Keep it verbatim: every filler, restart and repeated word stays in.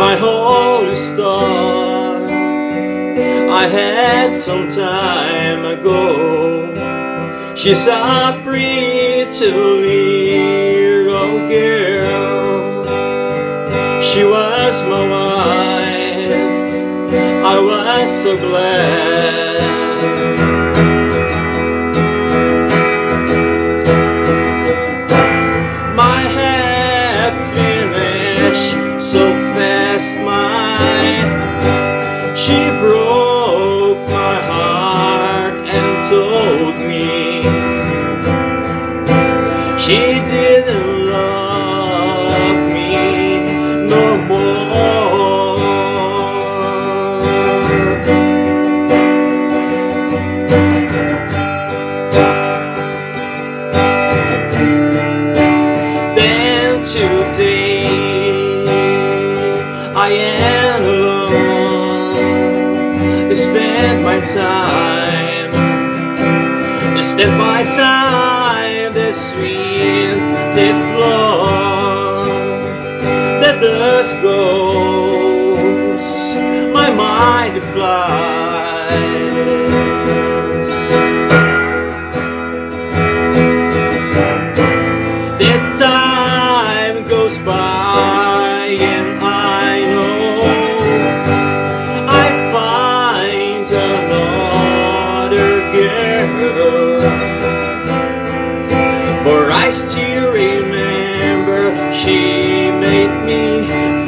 my holy star I had some time ago. She's a pretty little girl. She was my wife. I was so glad. My happiness so fast mine. She broke my heart and told me she didn't love me no more. Then today I am alone. I spend my time, I spend my time, the street that flow, that dust goes, my mind flies. The time goes by and I know I find another girl, but I still remember she made me